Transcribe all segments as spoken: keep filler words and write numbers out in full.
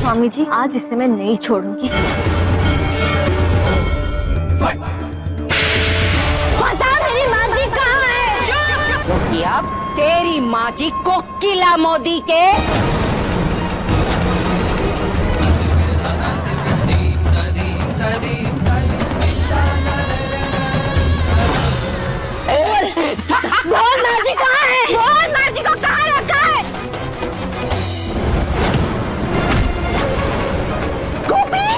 स्वामी जी, आज इसे मैं नहीं छोड़ूंगी। बता मेरी माँ जी कहाँ है? क्योंकि अब तेरी माँ जी कोकिला मोदी के बोल माँ जी कहाँ है? बोल माँ जी को कहाँ रखा है? गोपी!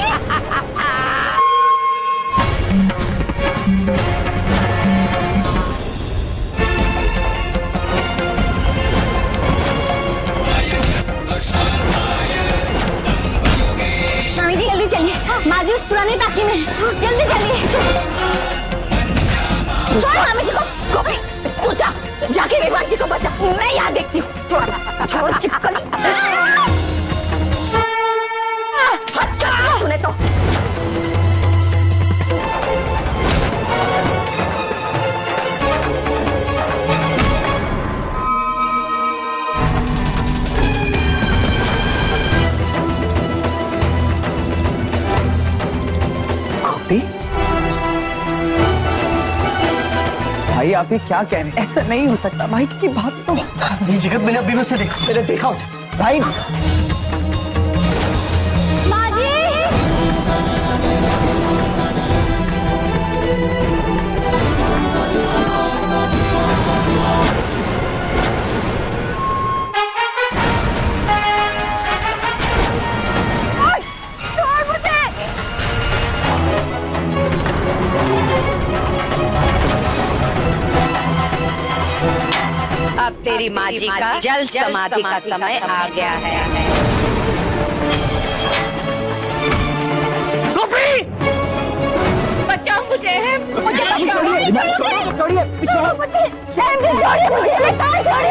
स्वामी जी जल्दी चलिए, माँ जी उस पुरानी टाकी में है। जल्दी चलिए। छोड़ मामी जी को। गोपी तू जा, जाके विमान जी को बचा। मैं यहाँ देखती हूँ। छोड़ छोड़ चिपकली। हट कर सुने तो। गोपी भाई आप ये क्या कह रहे हैं? ऐसा नहीं हो सकता भाई की बात तो नहीं। जगत मैंने अभी उसे देखा, मैंने देखा उसे भाई। माँ जी अब तेरी माँ जी का जल समाधि का समय आ गया है। गोपी बचाओ मुझे, मुझे बचाओ। छोड़िए छोड़िए मुझे छोड़िए, मुझे छोड़िए।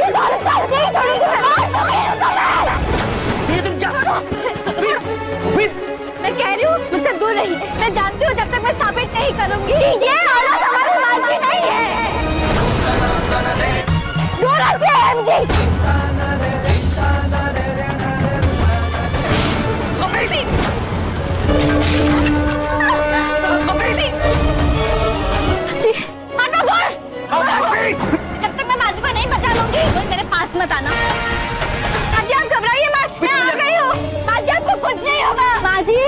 ये तुम क्या? मैं कह रही हूँ मुझसे दूर रहिए। मैं जानती हूँ जब तक मैं साबित नहीं करूंगी ये औरत हमारी माँ जी नहीं है। दूर हटिए एमजी। जी हटो दूर। जब तक मैं माँ जी को नहीं बचा लूंगी तो मेरे पास मत आना। माँ जी आप घबराइए मत, मैं आ गई हूँ। माँ जी आपको कुछ नहीं होगा। माँ जी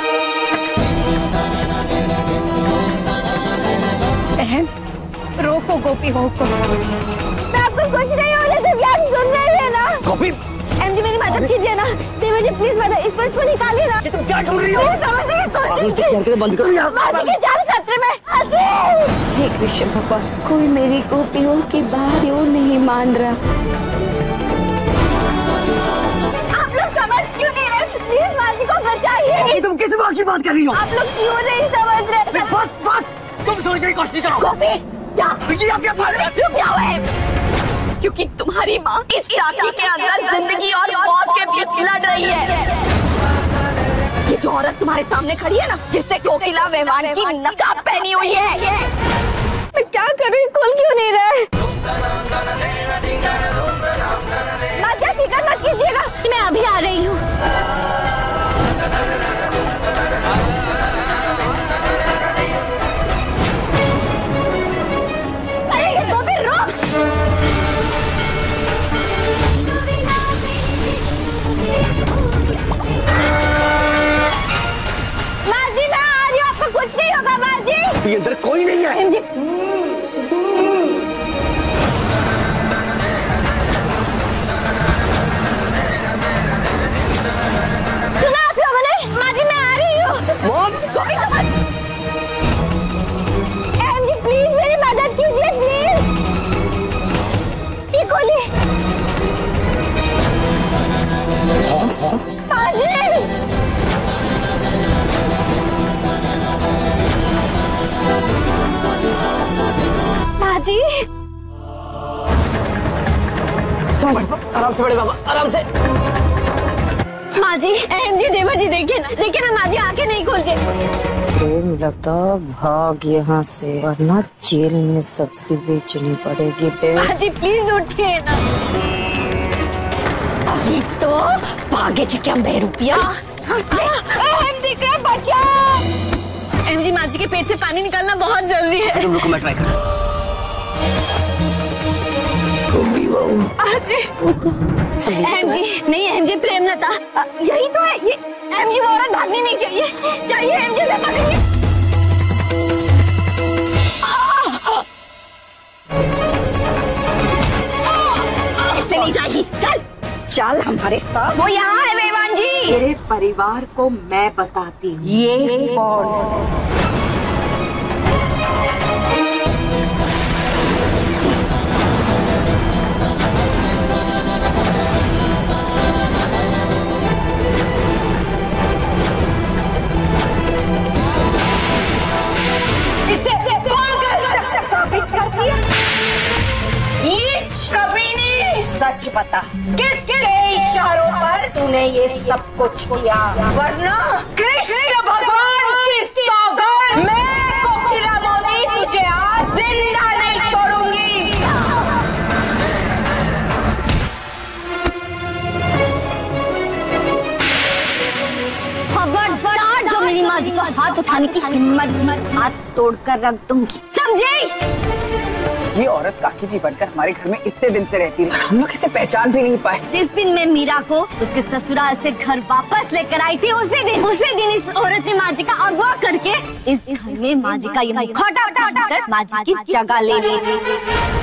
बहन रोको गोपी रोको। मैं आपको कुछ नहीं होने दूंगी, आप सुन रहे हैं ना? गोपी एमजी मेरी मदद कीजिए ना। देवर जी प्लीज मदद, इसको इसको निकालिए ना। ये तुम क्या ढूंढ रही हो? मुझे समझने की कोशिश कीजिए। बंद करो यार। माँ जी की जान खतरे में। अजी हे कृष्ण भगवान, कोई मेरी गोपियों की बात क्यों नहीं मान रहा? आप लोग समझ क्यों नहीं रहे? प्लीज माँ जी को बचाइए। तुम किस बात की बात कर रही हो? आप लोग क्यों नहीं समझ रहे? बस बस तुम सोचने की कोशिश करो। गोपी जा, आप क्या बोल रहे हो? रुक जाओ है। क्योंकि तुम्हारी माँ इस टाकी के अंदर जिंदगी और मौत के बीच लड़ रही है। ये जो औरत तुम्हारे सामने खड़ी है ना, जिससे कोकिला मेहमान की नकाब पहनी हुई है, मैं क्या करूँ? खोल क्यों नहीं रहे? माँ फिकर मत कीजिएगा, मैं अभी आ रही हूँ। अरे गोपी रुक। माँ जी मैं आ रही हूँ, आपको कुछ नहीं होगा। माँ जी ये अंदर कोई नहीं है। जी सुना आप लोगों ने? माँ जी मैं आ रही हूँ। गोपी समझ। एम जी प्लीज मेरी मदद कीजिए प्लीज। ये खोलिए। माँ जी माँ जी आराम से बड़े बाबा, आराम से। माँ जी एम जी देवर जी देखिए ना, देखिए ना माँ जी आंखें नहीं खोलते। प्रेम लता भाग यहाँ से, वरना जेल में सब्जी बेचनी पड़ेगी। माँ जी प्लीज उठिए ना। अरे तो भागे क्या बेरुपिया। एम जी, माँ जी के पेट से पानी निकालना बहुत जरूरी है। तुम रुको, मैं ट्राई करूँ। एम जी नहीं, एम जी प्रेमलता यही तो है ये। एम जी वो औरत भागनी नहीं चाहिए, चाहिए एम जी से पकड़िए। इससे नहीं चाहिए, चल चल हमारे साथ। वो यहाँ है मेहमान जी। मेरे परिवार को मैं बताती हूँ ये कौन। सच बता, किसके इशारों पर तूने ये सब कुछ किया, वरना कृष्ण भगवान की सौगंध, मैं कोकिला मोदी तुझे आज जिंदा नहीं छोड़ूंगी। खबरदार जो मेरी माँ जी को हाथ उठाने की हिम्मत मत, हाथ तोड़कर रख दूंगी, समझे? ये औरत काकी जी बनकर हमारे घर में इतने दिन से रहती रही, हम लोग इसे पहचान भी नहीं पाए। जिस दिन मैं मीरा को उसके ससुराल से घर वापस लेकर आई थी, उसी दिन उसी दिन इस औरत ने माँ जी का अगवा करके इस घर में माँ जी का ये मुखौटा उठाकर माँ जी की जगह ले ली।